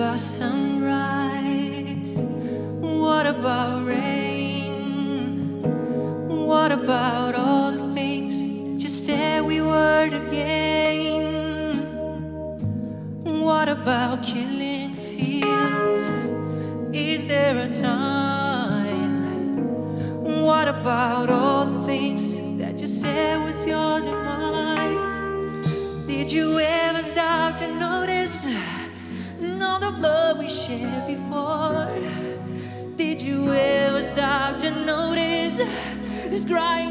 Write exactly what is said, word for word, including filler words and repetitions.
about sunrise? What about rain? What about all the things that you said we weren't again? What about killing fields? Is there a time? What about all the things that you said was yours and mine? Did you ever stop to notice all the blood we shared before? Did you ever stop to notice this crying